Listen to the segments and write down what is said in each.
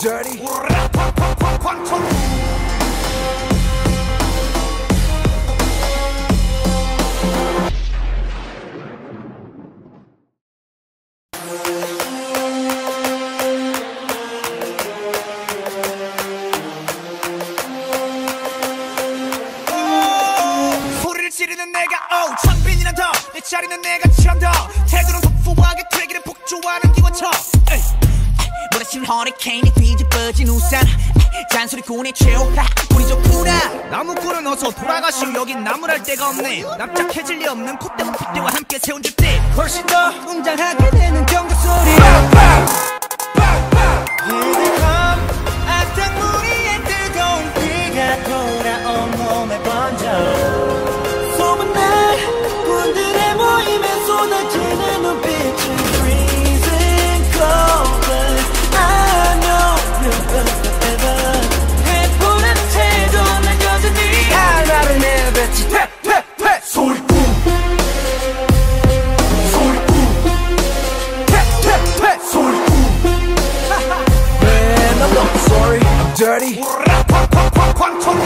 dirty. 소리를 지르는 내가 천빈이나 더 내 자리는 내가 참더 태도는 소프하게 되기를 폭주하는 기관차 몰아치는 허리케인이 뒤집어진 우산 잔소리꾼의 최후 우리 좋구나 나무꾼은 어서 돌아가시오 여긴 나무랄 데가 없네 납작해질 리 없는 콧대와 핏대와 함께 세운 집들 훨씬 더 웅장하게 되는 경적 소리 Here they come 악당무리의 뜨거운 비가 돌아온 몸에 번져 소문난 분들의 모임에 쏟아지는 눈빛은 freezing cold but I know you're best forever 해보라는 태도 난 여전히 할 말을 내뱉지 퇴퇴퇴 소리꾼 소리꾼 퇴퇴퇴 소리꾼 Man I'm not sorry I'm dirty 광청이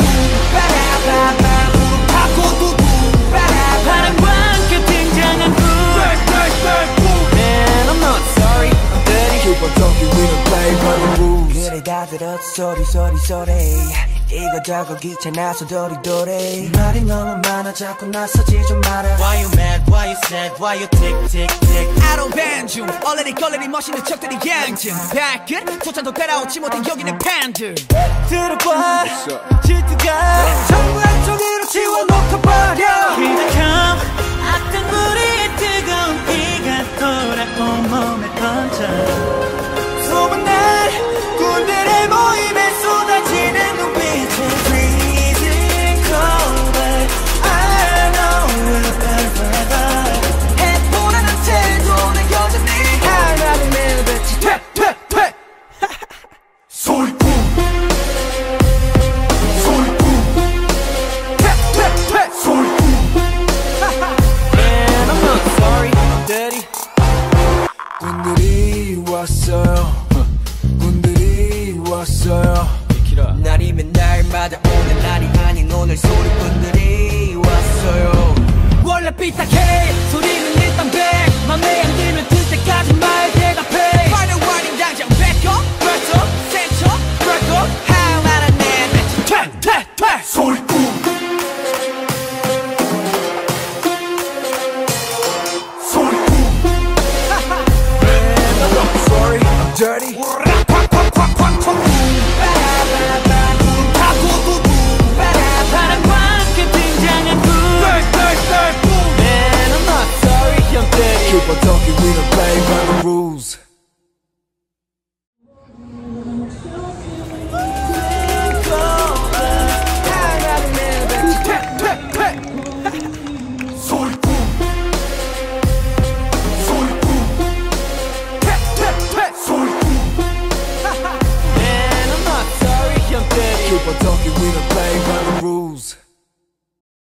바람과 함께 등장한 불 Man I'm not sorry I'm dirty Keep on talking, we don't play by the rules. 그래 다 들었어 소리 이거저거 귀찮아서 도리도리 말이 너무 많아 자꾸 나서지 좀 마라 Why you mad, why you sad, why you tick I don't ban 중 얼레리 걸레리 멋있는 척들이 양증 발끝 소찬도 따라오지 못한 여기는 팬들 들어봐 질투가 전부 한쪽으로 지워놓고 버려 Here they come 악당무리의 뜨거운 비가 돌아온 몸에 번져 소문난 군대의 모임에 쏟아지는 눈빛은 freezing cold but I know we'll burn forever 해보라는 태도는 여전히 할 말을 내뱉지 퇴퇴퇴 소리꾼 소리꾼 퇴퇴퇴 소리꾼 Man I'm not sorry I'm dirty 군들이 왔어요. 군들이 왔어요. 날이면 날마다 오늘 날이 아닌 오늘 소리꾼들이 왔어요 원래 삐딱해 소리는 일단 백 맘에 안 들면 들 때까지 말 대답해 Final warning 당장 back up Press up, set up, break up 할 말은 내뱉지 퇴퇴퇴 소리꾼. 소리꾼. Man I'm not sorry I'm dirty.